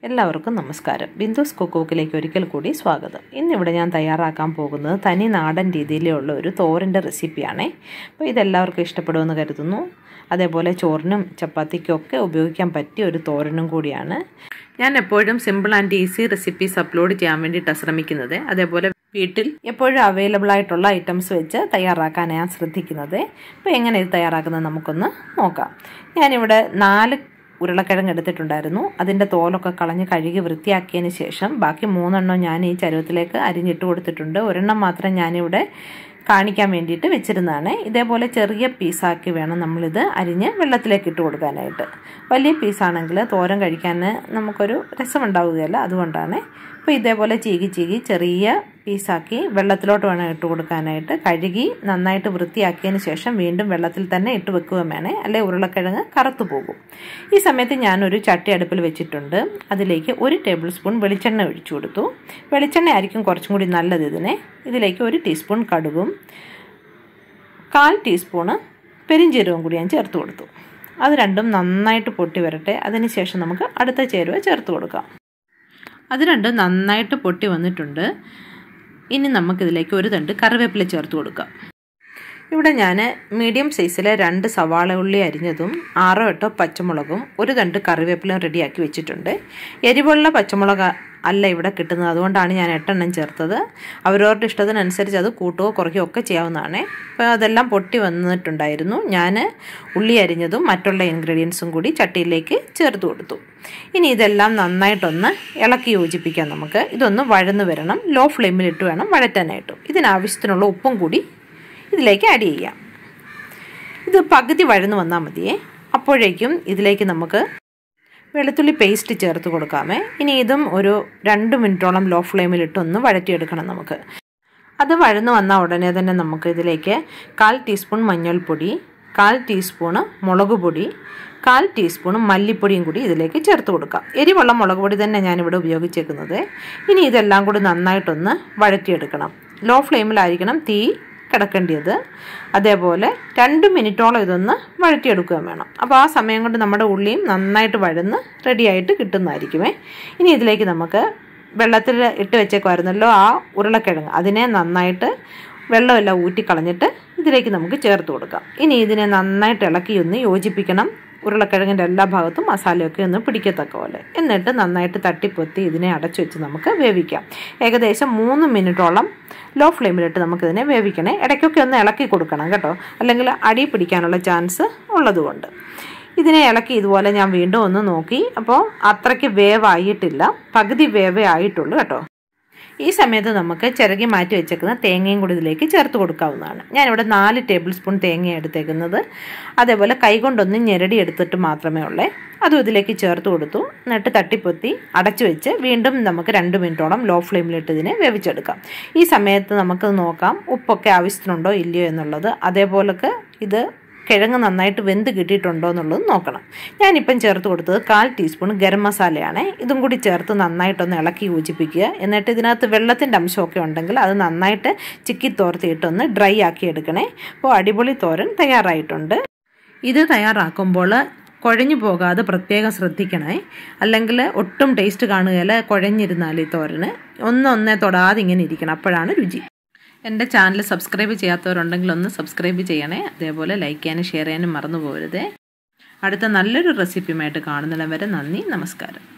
എല്ലാവർക്കും നമസ്കാരം. ബിന്ദുസ് കുക്ക്ബുക്കിലേക്ക് ഒരിക്കൽ കൂടി സ്വാഗതം. ഇന്നിവിടെ ഞാൻ തയ്യാറാക്കാൻ പോകുന്നത് തനി നാടൻ രീതിയിലുള്ള ഒരു തോരൻ്റെ റെസിപ്പിയാണ്. അപ്പോൾ ഇതെല്ലാവർക്കും ഇഷ്ടപ്പെടുമെന്ന് കരുതുന്നു. അതേപോലെ ചോറിനും ചപ്പാത്തിക്കും ഒക്കെ ഉപയോഗിക്കാൻ പറ്റിയ ഒരു തോരനും കൂടിയാണ്. ഞാൻ എപ്പോഴും simple and easy recipes upload ചെയ്യാൻ വേണ്ടിയിട്ടാണ് ശ്രമിക്കുന്നത്. അതേപോലെ വീട്ടിൽ എപ്പോഴും അവൈലബിൾ ആയിട്ടുള്ള ഐറ്റംസ് വെച്ച് തയ്യാറാക്കാൻ ഞാൻ ശ്രദ്ധിക്കുന്നത്. അപ്പോൾ എങ്ങനെ ഇത് തയ്യാറാക്കുന്നത് നമുക്കൊന്ന് നോക്കാം. ഞാനിവിടെ 4 ഉരുളക്കിഴങ്ങ് എടുത്തിട്ടുണ്ടായിരുന്നു. അതിൻ്റെ തോലൊക്കെ കളഞ്ഞ് കഴുകി വൃത്തിയാക്കിയതിന് ശേഷം ബാക്കി 3 എണ്ണം ഞാൻ ഈ ചരുവത്തിലേക്ക് അരിഞ്ഞിട്ട് കൊടുത്തിട്ടുണ്ട്. ഒരെണ്ണം മാത്രം ഞാനിവിടെ കാണിക്കാൻ വേണ്ടിയിട്ട് വെച്ചിരുന്നതാണ്. ഇതേപോലെ ചെറിയ പീസാക്കി വേണം നമ്മളിത് അരിഞ്ഞ് വെള്ളത്തിലേക്ക് ഇട്ട് കൊടുക്കാനായിട്ട്. വലിയ പീസാണെങ്കിൽ തോരൻ കഴിക്കാൻ നമുക്കൊരു രസമുണ്ടാവുകയില്ല, അതുകൊണ്ടാണ്. അപ്പോൾ ഇതേപോലെ ചീകി ചെറിയ പീസാക്കി വെള്ളത്തിലോട്ട് വേണം ഇട്ട് കൊടുക്കാനായിട്ട്. കഴുകി നന്നായിട്ട് വൃത്തിയാക്കിയതിന് ശേഷം വീണ്ടും വെള്ളത്തിൽ തന്നെ ഇട്ട് വെക്കുകയും വേണേ, അല്ലെ ഉരുളക്കിഴങ്ങ് കറുത്തു പോകും. ഈ സമയത്ത് ഞാനൊരു ചട്ടി അടുപ്പിൽ വെച്ചിട്ടുണ്ട്. അതിലേക്ക് 1 ടേബിൾ സ്പൂൺ വെളിച്ചെണ്ണ ഒഴിച്ചു കൊടുത്തു. വെളിച്ചെണ്ണ ആയിരിക്കും കുറച്ചും കൂടി നല്ലത് ഇതിന്. ഇതിലേക്ക് 1 ടീസ്പൂൺ കടുകും 1/4 ടീസ്പൂണ് പെരിഞ്ജീരകവും കൂടി ഞാൻ ചേർത്ത് കൊടുത്തു. അത് രണ്ടും നന്നായിട്ട് പൊട്ടി വരട്ടെ. അതിനുശേഷം നമുക്ക് അടുത്ത ചേരുവ ചേർത്ത് കൊടുക്കാം. അത് രണ്ടും നന്നായിട്ട് പൊട്ടി വന്നിട്ടുണ്ട്. ഇനി നമുക്കിതിലേക്ക് 1 തണ്ട് കറിവേപ്പില ചേർത്ത് കൊടുക്കാം. ഇവിടെ ഞാൻ മീഡിയം സൈസിലെ 2 സവാള ഉള്ളി അരിഞ്ഞതും 6-8 പച്ചമുളകും 1 തണ്ട് കറിവേപ്പിലയും റെഡിയാക്കി വെച്ചിട്ടുണ്ട്. എരിവുള്ള പച്ചമുളക് അല്ല ഇവിടെ കിട്ടുന്നത്, അതുകൊണ്ടാണ് ഞാൻ 8 എണ്ണം ചേർത്തത്. അവരവരുടെ ഇഷ്ടത്തിനനുസരിച്ച് അത് കൂട്ടുകയോ കുറയ്ക്കുകയോ ഒക്കെ ചെയ്യാവുന്നതാണ്. അപ്പോൾ അതെല്ലാം പൊട്ടി വന്നിട്ടുണ്ടായിരുന്നു. ഞാൻ ഉള്ളി അരിഞ്ഞതും മറ്റുള്ള ഇൻഗ്രീഡിയൻസും കൂടി ചട്ടിയിലേക്ക് ചേർത്ത് കൊടുത്തു. ഇനി ഇതെല്ലാം നന്നായിട്ടൊന്ന് ഇളക്കി യോജിപ്പിക്കാം. നമുക്ക് ഇതൊന്ന് വഴന്ന് വരണം. ലോ ഫ്ലെയിമിലിട്ട് വേണം വഴറ്റാനായിട്ട്. ഇതിനാവശ്യത്തിനുള്ള ഉപ്പും കൂടി ഇതിലേക്ക് ആഡ് ചെയ്യാം. ഇത് പകുതി വഴന്ന് വന്നാൽ മതിയേ. അപ്പോഴേക്കും ഇതിലേക്ക് നമുക്ക് വെളുത്തുള്ളി പേസ്റ്റ് ചേർത്ത് കൊടുക്കാമേ. ഇനി ഇതും ഒരു 2 മിനിറ്റോളം ലോ ഫ്ലെയിമിലിട്ടൊന്ന് വഴറ്റിയെടുക്കണം നമുക്ക്. അത് വഴന്ന് വന്ന ഉടനെ തന്നെ നമുക്ക് ഇതിലേക്ക് 1/4 ടീസ്പൂൺ മഞ്ഞൾപ്പൊടി, 1/4 ടീസ്പൂണ് മുളക് പൊടി, 1/4 ടീസ്പൂൺ മല്ലിപ്പൊടിയും കൂടി ഇതിലേക്ക് ചേർത്ത് കൊടുക്കാം. എരിവുള്ള മുളക് പൊടി തന്നെ ഞാനിവിടെ ഉപയോഗിച്ചേക്കുന്നത്. ഇനി ഇതെല്ലാം കൂടി നന്നായിട്ടൊന്ന് വഴറ്റിയെടുക്കണം. ലോ ഫ്ലെയിമിലായിരിക്കണം തീ കിടക്കേണ്ടത്. അതേപോലെ 2 മിനിറ്റോളം ഇതൊന്ന് വഴറ്റിയെടുക്കുകയും വേണം. അപ്പോൾ ആ സമയം കൊണ്ട് നമ്മുടെ ഉള്ളിയും നന്നായിട്ട് വഴന്ന് റെഡിയായിട്ട് കിട്ടുന്നതായിരിക്കുമേ. ഇനി ഇതിലേക്ക് നമുക്ക് വെള്ളത്തിൽ ഇട്ട് വെച്ചേക്കുമായിരുന്നല്ലോ ആ ഉരുളക്കിഴങ്ങ്, അതിനെ നന്നായിട്ട് വെള്ളമെല്ലാം ഊറ്റിക്കളഞ്ഞിട്ട് ഇതിലേക്ക് നമുക്ക് ചേർത്ത് കൊടുക്കാം. ഇനി ഇതിനെ നന്നായിട്ട് ഇളക്കി ഒന്ന് യോജിപ്പിക്കണം. ഉരുളക്കിഴങ്ങിൻ്റെ എല്ലാ ഭാഗത്തും മസാലയൊക്കെ ഒന്ന് പിടിക്കത്തക്ക പോലെ. എന്നിട്ട് നന്നായിട്ട് തട്ടിപ്പൊത്തി ഇതിനെ അടച്ചു വെച്ച് നമുക്ക് വേവിക്കാം. ഏകദേശം 3 മിനിറ്റോളം ലോ ഫ്ലെയിമിലിട്ട് നമുക്കിതിനെ വേവിക്കണേ. ഇടയ്ക്കൊക്കെ ഒന്ന് ഇളക്കി കൊടുക്കണം കേട്ടോ, അല്ലെങ്കിൽ അടി പിടിക്കാനുള്ള ചാൻസ് ഉള്ളതുകൊണ്ട്. ഇതിനെ ഇളക്കി ഇതുപോലെ ഞാൻ വീണ്ടും ഒന്ന് നോക്കി. അപ്പോൾ അത്രയ്ക്ക് വേവായിട്ടില്ല, പകുതി വേവേ ആയിട്ടുള്ളൂ കേട്ടോ. ഈ സമയത്ത് നമുക്ക് ചിരകി മാറ്റി വെച്ചേക്കുന്ന തേങ്ങയും കൂടി ഇതിലേക്ക് ചേർത്ത് കൊടുക്കാവുന്നതാണ്. ഞാനിവിടെ 4 ടേബിൾ സ്പൂൺ തേങ്ങ എടുത്തേക്കുന്നത്. അതേപോലെ കൈകൊണ്ടൊന്ന് ഞെരടി എടുത്തിട്ട് മാത്രമേ ഉള്ളേ. അതും ഇതിലേക്ക് ചേർത്ത് കൊടുത്തു. എന്നിട്ട് തട്ടിപ്പൊത്തി അടച്ചു വെച്ച് വീണ്ടും നമുക്ക് 2 മിനിറ്റോളം ലോ ഫ്ലെയിമിലിട്ട് ഇതിനെ വേവിച്ചെടുക്കാം. ഈ സമയത്ത് നമുക്ക് നോക്കാം ഉപ്പൊക്കെ ആവശ്യത്തിനുണ്ടോ ഇല്ലയോ എന്നുള്ളത്. അതേപോലൊക്കെ ഇത് കിഴങ്ങ് നന്നായിട്ട് വെന്ത് കിട്ടിയിട്ടുണ്ടോ എന്നുള്ളത് നോക്കണം. ഞാനിപ്പം ചേർത്ത് കൊടുത്തത് 1/4 ടീസ്പൂൺ ഗരം മസാലയാണ്. ഇതും കൂടി ചേർത്ത് നന്നായിട്ടൊന്ന് ഇളക്കി യോജിപ്പിക്കുക. എന്നിട്ട് ഇതിനകത്ത് വെള്ളത്തിൻ്റെ അംശമൊക്കെ ഉണ്ടെങ്കിൽ അത് നന്നായിട്ട് ചിക്കി തോർത്തിയിട്ടൊന്ന് ഡ്രൈ ആക്കി എടുക്കണേ. അപ്പോൾ അടിപൊളി തോരൻ തയ്യാറായിട്ടുണ്ട്. ഇത് തയ്യാറാക്കുമ്പോൾ കുഴഞ്ഞു പോകാതെ പ്രത്യേകം ശ്രദ്ധിക്കണേ, അല്ലെങ്കിൽ ഒട്ടും ടേസ്റ്റ് കാണുകയില്ല. കുഴഞ്ഞിരുന്നാൽ ഈ തോരന് ഒന്നൊന്നേ തൊടാതെ ഇങ്ങനെ ഇരിക്കണം, അപ്പോഴാണ് രുചി. എൻ്റെ ചാനൽ സബ്സ്ക്രൈബ് ചെയ്യാത്തവരുണ്ടെങ്കിൽ ഒന്ന് സബ്സ്ക്രൈബ് ചെയ്യണേ. അതേപോലെ ലൈക്ക് ചെയ്യാനും ഷെയർ ചെയ്യാനും മറന്നു പോകരുതേ. അടുത്ത നല്ലൊരു റെസിപ്പിയുമായിട്ട് കാണുന്നിടം വരെ നന്ദി, നമസ്കാരം.